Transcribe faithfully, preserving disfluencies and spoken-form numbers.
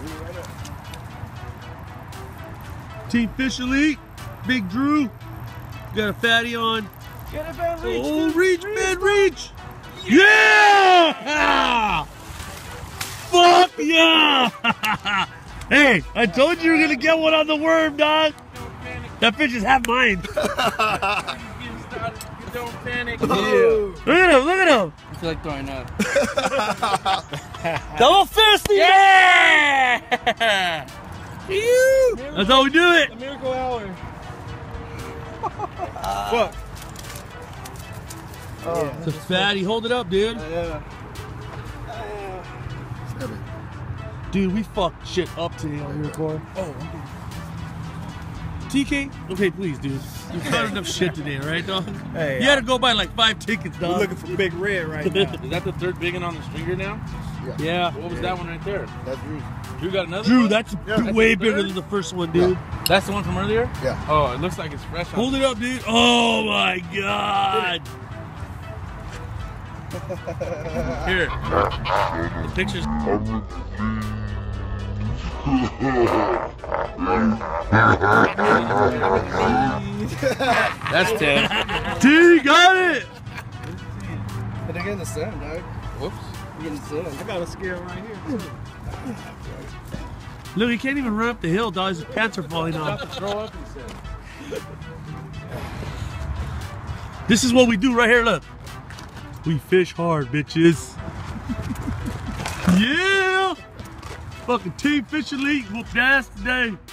Team Fish Elite, Big Drew. Got a fatty on. Get it, man, reach, Oh, dude. reach, reach, man, reach. Yeah! yeah! Fuck yeah! Hey, I told you you were gonna get one on the worm, dog. That fish is half mine. Don't panic. Yeah. Look at him, look at him. I feel like throwing up. Double fist, yeah! You. That's how we do it. The miracle hour. Fuck. Oh, yeah. It's a fatty. Hold it up, dude. Yeah. Dude, we fucked shit up today on here, Corey. Oh, T K? Okay, please, dude. You caught enough shit today, right, dog? Hey, you had to go buy like five tickets, dog. We're looking for Big Red right now. Is that the third big one on the stringer now? Yeah. yeah. What was that one right there? That's Drew. Drew got another Drew, one? that's, Yeah. that's way the bigger third? than the first one, dude. Yeah. That's the one from earlier? Yeah. Oh, it looks like it's fresh. Hold it up, dude. Oh my god. Here. The pictures. That's ten. T got it. But they're getting the sun, dog. Whoops. You're getting the sun. I got a scale right here. Look, he can't even run up the hill, dog. His pants are falling About off. to throw up, he said. This is what we do right here, look. We fish hard, bitches. Yeah! Fucking Team Fish Elite whooped ass today.